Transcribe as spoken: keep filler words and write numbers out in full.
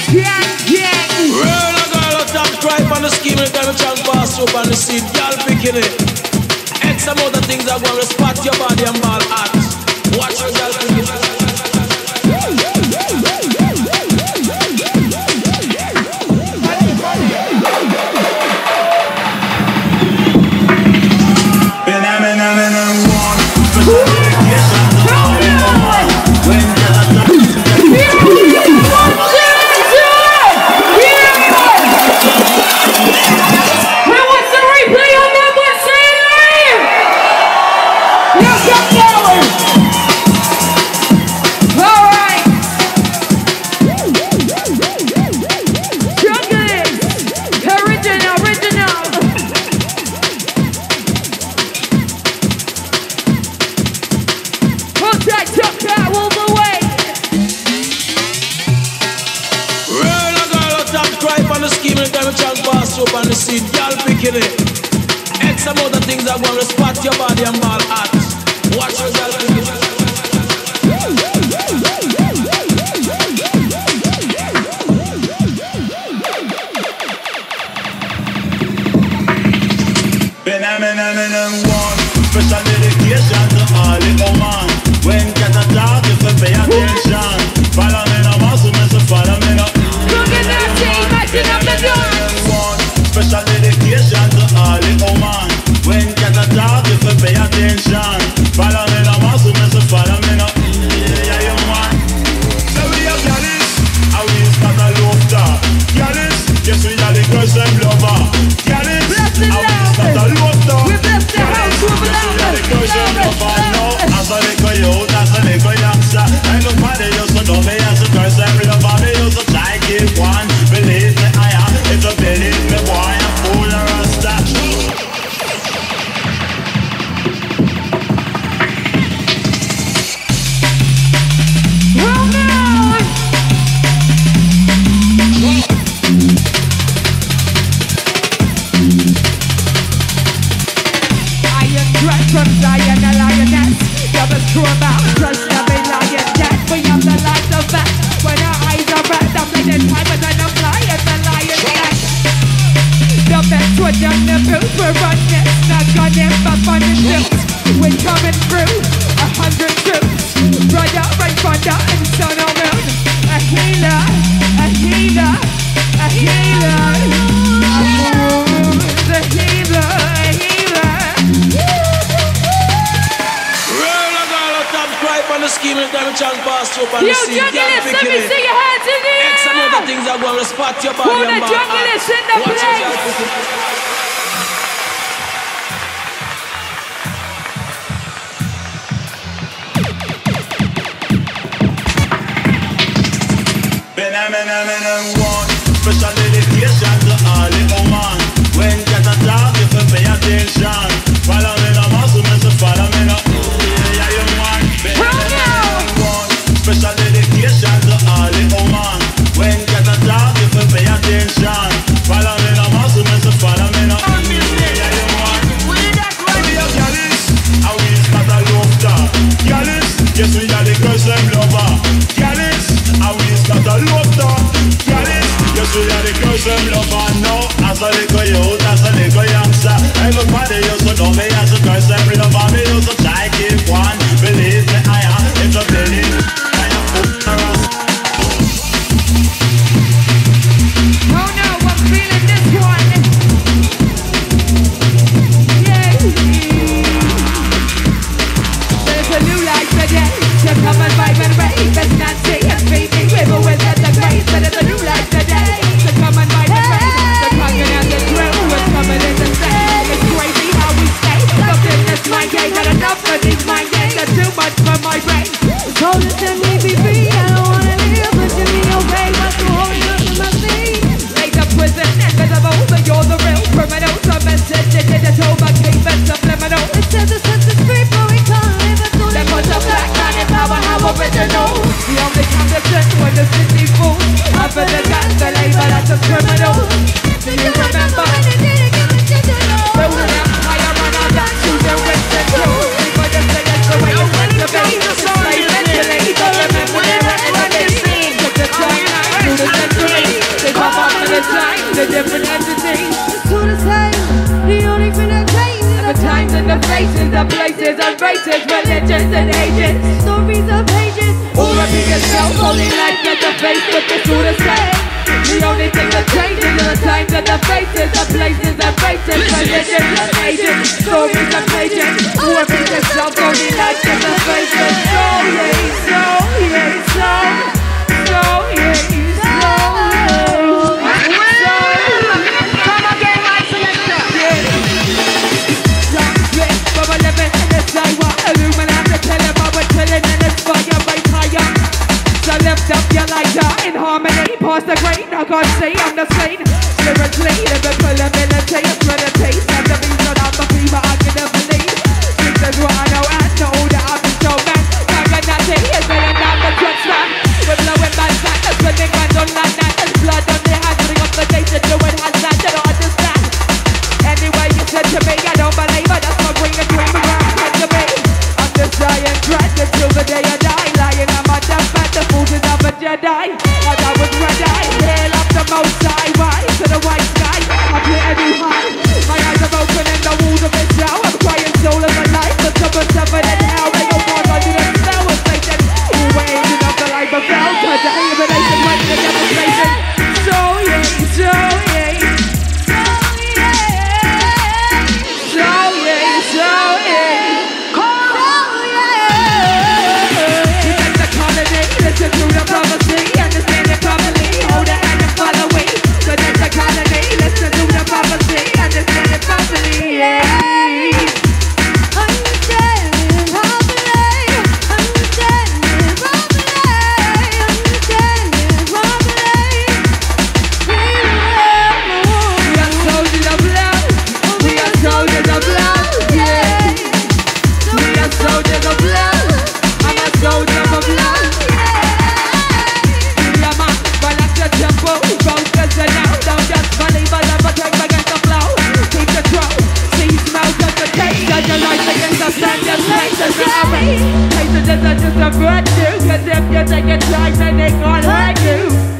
Gang, gang. Roll a girl out top, cry on the scheme, and time a chance pass up on the seat, girl picking it. X amount of things are going to spot your body and ball hot. Watch your girl picking it. X amount of things are going to spot your body and ball hot. Watch your girl pick it. Special dedication to all the woman. When get a talk, if you pay attention. Follow me now, muscle me, so follow me now. Look at that team, matching up the dance. Special dedication to all the woman. When get a talk, if you pay attention. Follow me now, muscle me, so follow me now. Yeah, yeah, man. So we are Yalis, and we start a love talk. Yalis, yes we are the girls and lover. Yalis, and we start a love talk. We bless the house, we bless the girls and lover. No, as a little youth, as a little youngster, I look for the youth, so don't be as a girls and lover. Me used to try keep one, believe me I am. If you believe me, boy, I'm full of rasta. From Zion, a lioness. Double true about trust every lion death. We have the light of that. When our eyes are red, I'm bleeding time and then I'm flying the lion death. The best were done the boot. We're running, not gunning, but funny suits. We're coming through a hundred troops. Brother, right thunder, and sun on moon. A healer, a healer, a healer. The healer, a healer. On the scheme and time a chance pass up on the You seat, girl junglers, let picking me it. see your hands in the air. X amount of things are going to spot your body Who and the ball junglers hot. in the Watch your place? girl picking it. Special dedication to all the woman. When get a talk, if you pay attention. Follow me now, muscle me, so follow me now. Yeah, you man. Special dedication to all the woman. When get a talk, if you pay attention. Follow me now, muscle me, so follow me now. Yeah, you man. We are Yalis, and we start a love talk. Yalis, yes we are the girls and lover. Yalis, and we start a love talk. Yalis, yes we are the girls and lover. Now, as a little youth, as a little youngster, everybody used to know me as a girls and lover. Me used to try keep one, believe me I am. If you believe, I am full of rasta. Oh no, I'm feeling this one. Yeah. There's a new life today. So come and vibe and rave. Let's not see and feed me. River with at the grave. But there's a new life today. So come and vibe and rave. The conquer and the drill. We're coming in the same. It's crazy how we stay. Something that's mind game. Got enough of these mind games. That's too much for my brain. Told us let me be free. I don't wanna live, but you me obey. What's the holding up to my feet? Like the prison invisible, but you're the real criminal. The message is digital, but keep it subliminal. It says it's such a street, but we can't live it. So That was a black man in power, how original. The only condition when the city falls. Other than that, the label as a criminal. Do you remember? Building up higher on our back, choosing risks and rules. People just say it's the way it's ages and ages. Stories of ages. All repeat yourself, only life at the face, but it's all the same. The only thing that changes are the times and the faces, the places and races, religions and ages, stories and pages. All repeat yourself, only life at the faces. So yeah, so yeah, so, so yeah, so Come again, my selector. Bubba living in the sidewalk, illuminati telling Bubba chilling in this fire by fire. So lift up your lighter in harmony, past the grain. I can't see I'm the same. Spiritually, lyrical ability, meditate, and the beats that I'm the fever I can never leave. This is what I know and know that I've been so mad. Maganati is laying down the truck stand. We're blowing back back, the spinning guns on land, and there's blood on their hands, putting up the nation, doing hands that they don't understand. Anyway, you said to me, I don't believe it, that's my green and green around to me. I'm just dying, dread until the day I die. Lying on my deathbed, the fools is of a Jedi. As I was ready, hail up the most high, rise to the white sky. I play a new high, my eyes are open in the walls of this now. I'm crying soul of the life, the top of seven and hell. They go on under the spell of Satan. Who were aging of the life of hell, today the nation went to the devastation. So yeah, so yeah. Listen to the prophecy, understand it properly. Hold the hand and follow me. So that's the colony. Listen to the prophecy, understand it properly. Yeah. Understand it properly. Understand it properly. Understand it properly. We are soldiers of love. We are soldiers of love. Yeah. We are soldiers of love. I'm a soldier of love. Tempo, focus and now don't just believe I never take against the flow. Keep the throw, see smells of the taste. Judge your life against the stand, your place is the average. Patience isn't just a virtue, cause if you take your time then they can't hurt you.